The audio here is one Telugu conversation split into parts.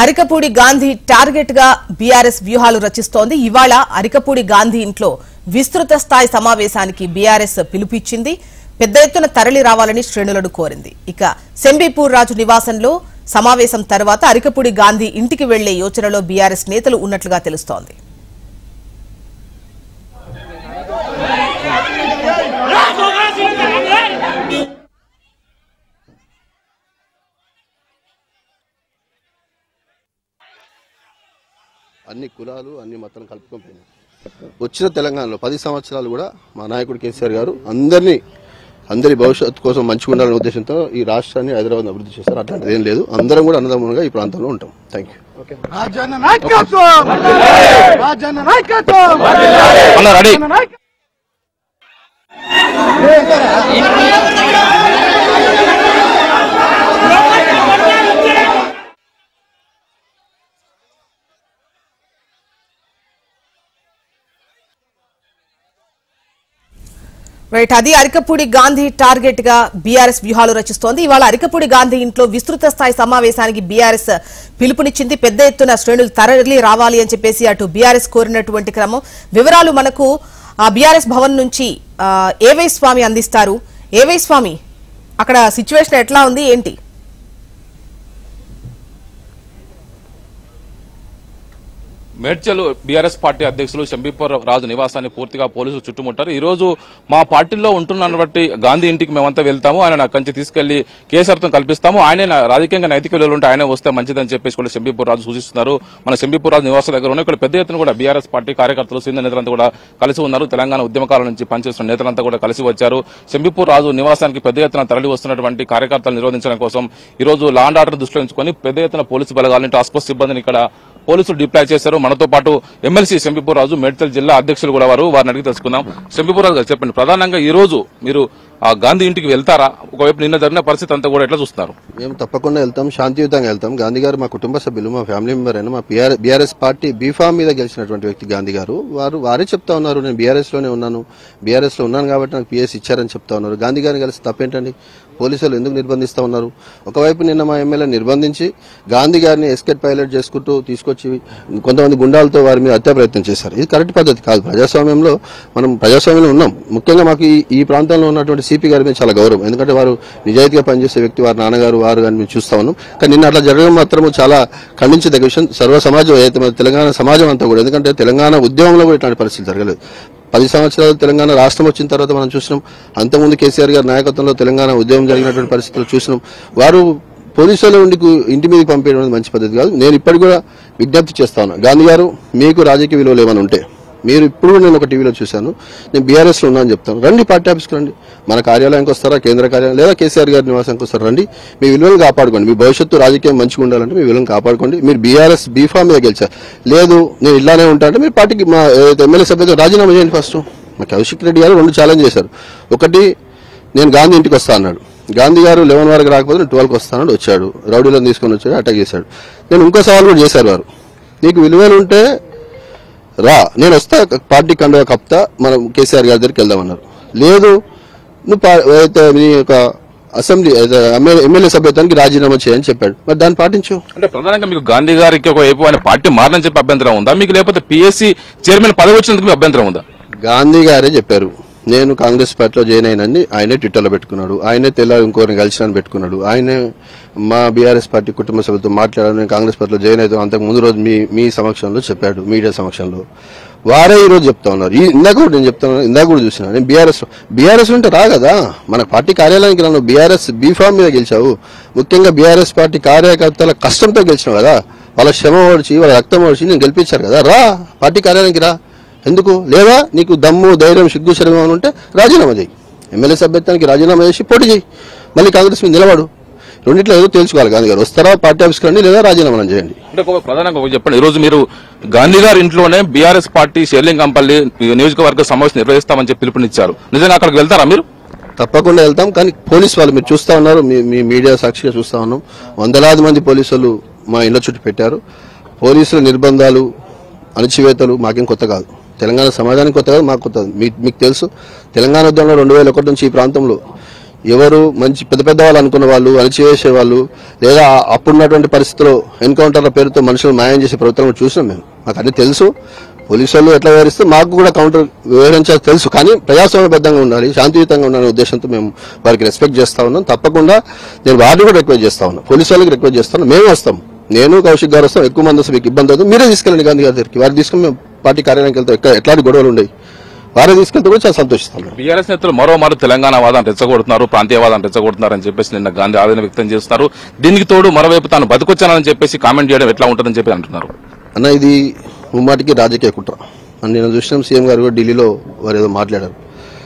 అరికపూడి గాంధీ టార్గెట్ గా బీఆర్ఎస్ వ్యూహాలు రచిస్తోంది. ఇవాళ అరికపూడి గాంధీ ఇంట్లో విస్తృత స్థాయి సమావేశానికి బీఆర్ఎస్ పిలుపిచ్చింది. పెద్ద ఎత్తున తరలి రావాలని శ్రేణులను కోరింది. ఇక సెంబీపూర్ రాజు నివాసంలో సమావేశం తర్వాత అరికపూడి గాంధీ ఇంటికి వెళ్లే యోచనలో బీఆర్ఎస్ నేతలు ఉన్నట్లుగా తెలుస్తోంది. అన్ని కులాలు అన్ని మతాలను కలుపుకొని వచ్చిన తెలంగాణలో 10 సంవత్సరాలు కూడా మా నాయకుడు కేసీఆర్ గారు అందరి భవిష్యత్తు కోసం మంచిగా ఉండాలనే ఉద్దేశంతో ఈ రాష్ట్రాన్ని హైదరాబాద్ అభివృద్ధి చేస్తారు. అట్లాంటిది ఏం లేదు. అందరం కూడా అన్నదమ్ములుగా ఈ ప్రాంతంలో ఉంటాం. Thank you. అది అరికపూడి గాంధీ టార్గెట్ గా బీఆర్ఎస్ వ్యూహాలు రచిస్తోంది. ఇవాళ అరికపూడి గాంధీ ఇంట్లో విస్తృత స్థాయి సమావేశానికి బీఆర్ఎస్ పిలుపునిచ్చింది. పెద్ద ఎత్తున శ్రేణులు తరలి రావాలి అని చెప్పేసి అటు బీఆర్ఎస్ కోరినటువంటి క్రమం. వివరాలు మనకు బీఆర్ఎస్ భవన్ నుంచి ఏవై స్వామి అందిస్తారు. ఏవై స్వామి, అక్కడ సిచ్యువేషన్ ఎట్లా ఉంది, ఏంటి? మేడ్చల్ బీఆర్ఎస్ పార్టీ అధ్యక్షులు శంబీపూర్ రాజు నివాసాన్ని పూర్తిగా పోలీసులు చుట్టుముట్టారు. ఈ రోజు మా పార్టీలో ఉంటున్నటువంటి గాంధీ ఇంటికి మేమంతా వెళ్తాము, ఆయన కంచి తీసుకెళ్లి కేసీఆర్తో కల్పిస్తాము, ఆయనే రాజకీయంగా నైతిక విలువలు ఉంటే ఆయనే వస్తే మంచిదని చెప్పేసి కూడా శంబీపూర్ రాజు సూచిస్తున్నారు. మన శంబీపూర్ రాజు నివాసం దగ్గర ఉన్న ఇక్కడ పెద్ద ఎత్తున కూడా బీఆర్ఎస్ పార్టీ కార్యకర్తలు సీనియర్ నేతలంతా కూడా కలిసి ఉన్నారు. తెలంగాణ ఉద్యమకాల నుంచి పనిచేస్తున్న నేతలంతా కూడా కలిసి వచ్చారు. శంబీపూర్ రాజు నివాసానికి పెద్ద ఎత్తున తరలి వస్తున్నటువంటి కార్యకర్తలు నిరోధించడం కోసం ఈ రోజు లా అండ్ ఆర్డర్ దృష్టిలో ఉంచుకొని పెద్ద ఎత్తున పోలీసు బలగాలను టాస్క్ ఫోర్స్ సిబ్బందిని ఇక్కడ పోలీసులు డిప్లాయ్ చేశారు. మనతో పాటు ఎమ్మెల్సీ శంబీపూర్ రాజు, మేడ్చల్ జిల్లా అధ్యక్షులు కూడా వారిని అడిగి తెలుసుకుందాం. శంబీపూర్ రాజు గారు చెప్పండి, ప్రధానంగా ఈ రోజు మీరు ఆ గాంధీ ఇంటికి వెళ్తారా? ఒకవైపు నిన్న జరిగిన పరిస్థితి అంతా కూడా ఎట్లా చూస్తున్నారు? మేము తప్పకుండా వెళ్తాం, శాంతియుతంగా వెళ్తాం. గాంధీ గారు మా కుటుంబ సభ్యులు, మా ఫ్యామిలీ మెంబర్ అయినా, మా బీఆర్ఎస్ పార్టీ బీఫామ్ మీద గెలిచినటువంటి వ్యక్తి గాంధీ గారు. వారే చెప్తా ఉన్నారు, నేను బీఆర్ఎస్ లోనే ఉన్నాను, బీఆర్ఎస్ లో ఉన్నాను కాబట్టి నాకు పిఎస్ ఇచ్చారని చెప్తా ఉన్నారు. గాంధీ గారిని కలిసి తప్పేంటండి? పోలీసులు ఎందుకు నిర్బంధిస్తా ఉన్నారు? ఒకవైపు నిన్న మా ఎమ్మెల్యే నిర్బంధించి గాంధీ గారిని ఎస్కేట్ పైలట్ చేసుకుంటూ తీసుకొచ్చి కొంతమంది గుండాలతో వారి మీద హత్యా ప్రయత్నం చేశారు. ఇది కరెక్ట్ పద్ధతి కాదు. ప్రజాస్వామ్యంలో మనం ప్రజాస్వామ్యంలో ఉన్నాం. ముఖ్యంగా మాకు ఈ ప్రాంతంలో ఉన్నటువంటి సిపి గారి మీద చాలా గౌరవం. ఎందుకంటే వారు నిజాయితీగా పనిచేసే వ్యక్తి, వారి నాన్నగారు వారు కానీ మేము చూస్తా ఉన్నాం. కానీ నిన్న అట్లా జరగడం మాత్రం చాలా ఖండించదగ్గ విషయం. సర్వ సమాజం అయితే తెలంగాణ సమాజం అంతా కూడా, ఎందుకంటే తెలంగాణ ఉద్యమంలో కూడా ఇట్లాంటి పరిస్థితి జరగలేదు. 10 సంవత్సరాలు తెలంగాణ రాష్ట్రం వచ్చిన తర్వాత మనం చూసినాం. అంతకుముందు కేసీఆర్ గారి నాయకత్వంలో తెలంగాణ ఉద్యమం జరిగినటువంటి పరిస్థితులు చూసినాం. వారు పోలీసుల నుండి ఇంటి మీదకి పంపేయడం మంచి పద్ధతి కాదు. నేను ఇప్పటికి కూడా విజ్ఞప్తి చేస్తా ఉన్నా, గాంధీ గారు మీకు రాజకీయ విలువలు ఏమైనా ఉంటే మీరు ఇప్పుడు నేను ఒక టీవీలో చూశాను, నేను బీఆర్ఎస్ లో ఉన్నాను చెప్తాను, రండి పార్టీ ఆఫీస్కి రండి, మన కార్యాలయానికి వస్తారా, కేంద్ర కార్యాలయం లేదా కేసీఆర్ గారి నివాసానికి వస్తారా, రండి, మీ విలువలను కాపాడుకోండి. మీ భవిష్యత్తు రాజకీయం మంచిగా ఉండాలంటే మీ విలువలను కాపాడుకోండి. మీరు బీఆర్ఎస్ బీఫామ్ మీద గెలిచారు, లేదు నేను ఇలానే ఉంటా అంటే మీరు పార్టీకి మా ఎమ్మెల్యే సభ్యులు రాజీనామా చేయండి. ఫస్ట్ మా కౌశిక్ రెడ్డి గారు 2 ఛాలెంజ్ చేశారు. ఒకటి, నేను గాంధీ ఇంటికి వస్తా అన్నాడు. గాంధీ గారు 11 వరకు రాకపోతే 12కి వస్తానని వచ్చాడు, రౌడీలను తీసుకొని వచ్చాడు, అటాక్ చేశాడు. నేను ఇంకో సవాల్ కూడా చేశారు వారు, నీకు విలువలు ఉంటే రా, నేను వస్తా, పార్టీ కండువా కప్తా, మనం కేసీఆర్ గారి దగ్గరికి వెళ్దామన్నారు. లేదు, నువ్వు నీ యొక్క అసెంబ్లీ ఎమ్మెల్యే సభ్యత్వానికి రాజీనామా చేయని చెప్పాడు. మరి దాన్ని పాటించు. అంటే ప్రధానంగా మీకు గాంధీ గారికి ఒకవైపు ఆయన పార్టీ మారని చెప్పి అభ్యంతరం ఉందా మీకు, లేకపోతే పిఎస్సీ చైర్మన్ పదవి వచ్చినందుకు మీకు అభ్యంతరం ఉందా? గాంధీ గారే చెప్పారు, నేను కాంగ్రెస్ పార్టీలో జాయిన్ అయినని ఆయనే ట్విట్టర్లో పెట్టుకున్నాడు, ఆయనే ఇంకోరిని కలిసినని పెట్టుకున్నాడు, ఆయనే మా బీఆర్ఎస్ పార్టీ కుటుంబ సభ్యులతో మాట్లాడాను, నేను కాంగ్రెస్ పార్టీలో జాయిన్ అవుతాను అంతకు ముందు రోజు మీ సమక్షంలో చెప్పాడు, మీడియా సమక్షంలో. వారే ఈ రోజు చెప్తా ఉన్నారు. ఇందాక కూడా నేను చెప్తాను, ఇందాక కూడా చూసినా, నేను బీఆర్ఎస్ ఉంటే రా కదా, మన పార్టీ కార్యాలయానికి రాను, బీఆర్ఎస్ బీఫామ్ మీద గెలిచావు. ముఖ్యంగా బీఆర్ఎస్ పార్టీ కార్యకర్తల కష్టంతో గెలిచినావు కదా, వాళ్ళ శ్రమ ఓడిచి వాళ్ళ రక్తం ఓడిచి నేను గెలిపించారు కదా, రా పార్టీ కార్యాలయానికి రా. ఎందుకు లేదా? నీకు దమ్ము ధైర్యం సిగ్గు శరీరం ఉంటే రాజీనామా చేయి, ఎమ్మెల్యే సభ్యత్వానికి రాజీనామా చేసి పోటీ చేయి, మళ్ళీ కాంగ్రెస్ మీద నిలబడు. రెండిట్లో ఏదో తెలుసుకోవాలి. గాంధీ గారు వస్తారా పార్టీ ఆఫీస్కి రండి, లేదా రాజీనామా చేయండి. అంటే ప్రధానంగా చెప్పండి, ఈ రోజు మీరు గాంధీ గారి ఇంట్లోనే బీఆర్ఎస్ పార్టీ షేర్లింగంపల్లి నియోజకవర్గ సమావేశం నిర్వహిస్తామని చెప్పి పిలుపునిచ్చారు. నిజంగా అక్కడికి వెళ్తారా మీరు? తప్పకుండా వెళ్తాం. కానీ పోలీసు వాళ్ళు మీరు చూస్తా ఉన్నారు, మీ మీడియా సాక్షిగా చూస్తా ఉన్నాం, వందలాది మంది పోలీసులు మా ఇళ్ల చుట్టూ పెట్టారు. పోలీసుల నిర్బంధాలు, అణచివేతలు మాకేం కొత్త కాదు, తెలంగాణ సమాజానికి కొత్త కాదు, మాకు కొత్త. మీకు తెలుసు, తెలంగాణ ఉద్యమంలో 2001 నుంచి ఈ ప్రాంతంలో ఎవరు మంచి పెద్ద పెద్ద వాళ్ళు అనుకున్న వాళ్ళు అణచివేసే వాళ్ళు లేదా అప్పుడున్నటువంటి పరిస్థితుల్లో ఎన్కౌంటర్ల పేరుతో మనుషులు మాయం చేసే ప్రభుత్వం చూసినాం మేము. మాకు అన్ని తెలుసు. పోలీసు వాళ్ళు ఎట్లా వ్యవహరిస్తే మాకు కూడా కౌంటర్ వ్యవహరించాలి తెలుసు. కానీ ప్రజాస్వామ్యబద్ధంగా ఉండాలి, శాంతియుతంగా ఉండాలనే ఉద్దేశంతో మేము వారికి రెస్పెక్ట్ చేస్తా ఉన్నాం. తప్పకుండా నేను వారిని కూడా రిక్వెస్ట్ చేస్తా ఉన్నాను, పోలీసు వాళ్ళకి రిక్వెస్ట్ చేస్తాను. మేము వస్తాం, నేను కౌశిక్ గారు వస్తాం. ఎక్కువ మంది వస్తే మీకు ఇబ్బంది అవుతుంది, మీరే తీసుకెళ్ళండి గాంధీ గారి దగ్గరికి. వారు తీసుకుని మేము పార్టీ కార్యాలయానికి వెళ్తాం. ఎట్లాంటి గొడవలు ఉండవు, వారే తీసుకెళ్తే కూడా చాలా సంతోషిస్తాం. బీఆర్ఎస్ నేతలు మరోమారు తెలంగాణ వాదాన్ని రెచ్చగొడుతున్నారు, ప్రాంతీయవాదాన్ని రెచ్చగొడుతున్నారు అని చెప్పేసి నిన్న గాంధీ ఆవేదన వ్యక్తం చేస్తున్నారు. దీనికి తోడు మరోవైపు తాను బతుకొచ్చానని చెప్పేసి కామెంట్ చేయడం ఎట్లా ఉంటుందని చెప్పి అంటున్నారు. అన్న, ఇది ముమ్మాటికి రాజకీయ కుట్ర. నేను చూసినాం, సీఎం గారు కూడా ఢిల్లీలో వారు ఏదో మాట్లాడారు.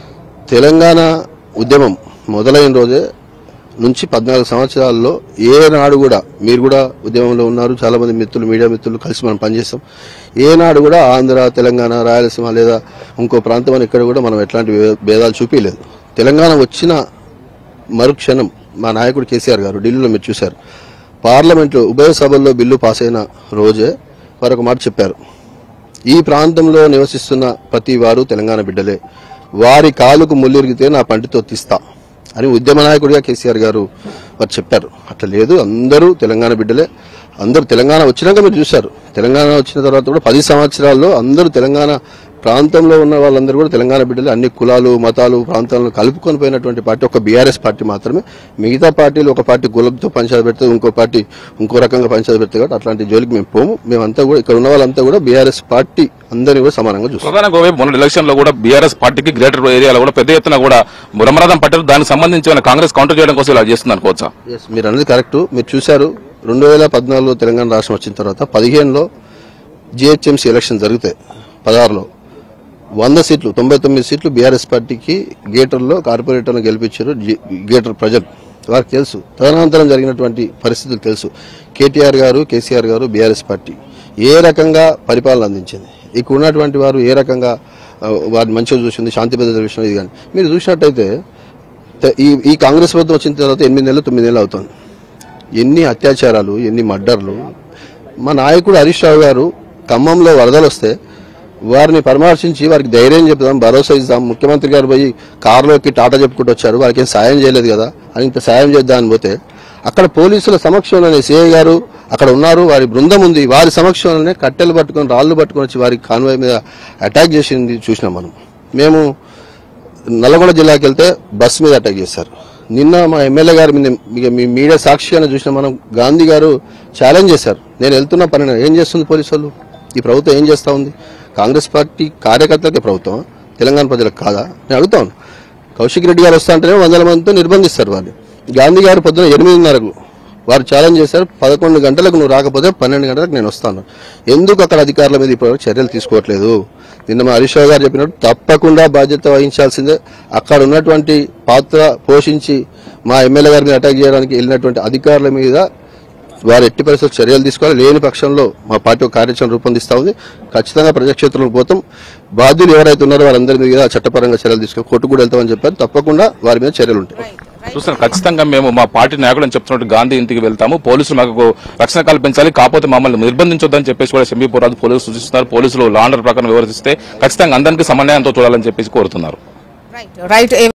తెలంగాణ ఉద్యమం మొదలైన రోజే నుంచి 14 సంవత్సరాల్లో ఏనాడు కూడా, మీరు కూడా ఉద్యమంలో ఉన్నారు, చాలా మంది మిత్రులు, మీడియా మిత్రులు కలిసి మనం పనిచేస్తాం, ఏనాడు కూడా ఆంధ్ర, తెలంగాణ, రాయలసీమ లేదా ఇంకో ప్రాంతం అని ఇక్కడ కూడా మనం ఎట్లాంటి భేదాలు చూపించలేదు. తెలంగాణ వచ్చిన మరుక్షణం మా నాయకుడు కేసీఆర్ గారు ఢిల్లీలో మీరు చూశారు, పార్లమెంట్లో ఉభయ సభల్లో బిల్లు పాస్ అయిన రోజే వారు ఒక మాట చెప్పారు, ఈ ప్రాంతంలో నివసిస్తున్న ప్రతి వారు తెలంగాణ బిడ్డలే, వారి కాలుకు ముల్లిరిగితే నా పంటితో తీస్తా అని ఉద్యమ నాయకుడిగా కేసీఆర్ గారు వారు చెప్పారు. అట్లా లేదు, అందరూ తెలంగాణ బిడ్డలే. అందరూ తెలంగాణ వచ్చినాక మీరు చూశారు, తెలంగాణ వచ్చిన తర్వాత కూడా 10 సంవత్సరాల్లో అందరూ తెలంగాణ ప్రాంతంలో ఉన్న వాళ్ళందరూ కూడా తెలంగాణ బిడ్డలే. అన్ని కులాలు, మతాలు, ప్రాంతాలను కలుపుకొని పోయినటువంటి పార్టీ ఒక బీఆర్ఎస్ పార్టీ మాత్రమే. మిగతా పార్టీలు ఒక పార్టీ కులంతో పంచాయతీ పెడితే, ఇంకో పార్టీ ఇంకో రకంగా పంచాయతీ పెడితే కాబట్టి అట్లాంటి జోలికి మేము పోము. మేమంతా కూడా ఇక్కడ ఉన్న వాళ్ళంతా కూడా బీఆర్ఎస్ పార్టీ అందరినీ కూడా సమానంగా చూస్తాం. ప్రధానంగా మొన్న ఎలక్షన్ లో కూడా బీఆర్ఎస్ పార్టీకి గ్రేటర్ ఏరియాలో కూడా పెద్ద ఎత్తున కూడా బ్రహ్మరథం పట్టారు. దానికి సంబంధించి కాంగ్రెస్ కౌంటర్ చేయడం కోసం ఇలా చేస్తుంది అనుకోవచ్చా? మీరు అనేది కరెక్ట్. మీరు చూశారు, 2014లో తెలంగాణ రాష్ట్రం వచ్చిన తర్వాత 15లో జిహెచ్ఎంసీ ఎలక్షన్ జరిగితే 16లో 100 సీట్లు 99 సీట్లు బీఆర్ఎస్ పార్టీకి గేటర్లో కార్పొరేటర్లు గెలిపించారు. గేటర్ ప్రజలు వారికి తెలుసు, తదనంతరం జరిగినటువంటి పరిస్థితులు తెలుసు. కేటీఆర్ గారు, కేసీఆర్ గారు, బీఆర్ఎస్ పార్టీ ఏ రకంగా పరిపాలన అందించింది, ఇక్కడ ఉన్నటువంటి వారు ఏ రకంగా వారిని మంచిగా చూసింది, శాంతి భద్రత విషయం. ఇది కానీ మీరు చూసినట్టయితే ఈ కాంగ్రెస్ ప్రభుత్వం వచ్చిన తర్వాత 8 నెలలు 9 నెలలు అవుతుంది. ఎన్ని అత్యాచారాలు, ఎన్ని మర్డర్లు. మా నాయకుడు హరీష్ రావు గారు ఖమ్మంలో వరదలు వస్తే వారిని పరామర్శించి వారికి ధైర్యం చెప్దాం, భరోసా ఇద్దాం, ముఖ్యమంత్రి గారు పోయి కారులోకి టాటా చెప్పుకుంటూ వచ్చారు, వారికి ఏం సాయం చేయలేదు కదా అని ఇంత సాయం చేద్దామని పోతే అక్కడ పోలీసుల సమక్షంలోనే సిఐ గారు అక్కడ ఉన్నారు, వారి బృందం ఉంది, వారి సమక్షంలోనే కట్టెలు పట్టుకొని రాళ్లు పట్టుకొని వచ్చి వారి కాన్వాయ్ మీద అటాక్ చేసింది చూసినాం మనం. మేము నల్గొండ జిల్లాకి వెళ్తే బస్ మీద అటాక్ చేశారు. నిన్న మా ఎమ్మెల్యే గారి మీద మీ మీడియా సాక్షిగానే చూసినా మనం, గాంధీ గారు ఛాలెంజ్ చేశారు, నేను వెళ్తున్న పని ఏం చేస్తుంది పోలీసు వాళ్ళు, ఈ ప్రభుత్వం ఏం చేస్తా ఉంది, కాంగ్రెస్ పార్టీ కార్యకర్తలకే ప్రభుత్వం, తెలంగాణ ప్రజలకు కాదా నేను అడుగుతాను. కౌశిక్ రెడ్డి గారు వస్తా అంటేనే 100 మందితో నిర్బంధిస్తారు వాళ్ళు. గాంధీ గారు పొద్దున 8:30కు వారు ఛాలెంజ్ చేశారు, 11 గంటలకు నువ్వు రాకపోతే 12 గంటలకు నేను వస్తాను. ఎందుకు అక్కడ అధికారుల మీద ఇప్పుడు చర్యలు తీసుకోవట్లేదు? నిన్న మా హరీష్ రావు గారు చెప్పినట్టు తప్పకుండా బాధ్యత వహించాల్సిందే. అక్కడ ఉన్నటువంటి పాత్ర పోషించి మా ఎమ్మెల్యే గారిని అటాక్ చేయడానికి వెళ్ళినటువంటి అధికారుల మీద వారు ఎట్టి పరిస్థితుల్లో చర్యలు తీసుకోవాలి. లేని పక్షంలో మా పార్టీ ఒక కార్యాచరణ రూపొందిస్తా ఉంది. ఖచ్చితంగా ప్రజాక్షేత్రంలో పోతాం. బాధ్యులు ఎవరైతే ఉన్నారో వారందరి మీద చట్టపరంగా చర్యలు తీసుకొని కోర్టు కూడా వెళ్తామని చెప్పారు. తప్పకుండా వారి మీద చర్యలు ఉంటాయి. చూస్తాను, ఖచ్చితంగా మేము మా పార్టీ నాయకులను చెప్తున్నట్టు గాంధీ ఇంటికి వెళ్తాము, పోలీసులు మాకు రక్షణ కల్పించాలి, కాకపోతే మమ్మల్ని నిర్బంధించొద్దని చెప్పేసి కూడా శంబీపూర్ రాజు పోలీసులు సూచిస్తున్నారు. పోలీసులు లా అండర్ ప్రకారం వివరిస్తే ఖచ్చితంగా అందరికీ సమన్వయంతో చూడాలని చెప్పేసి కోరుతున్నారు.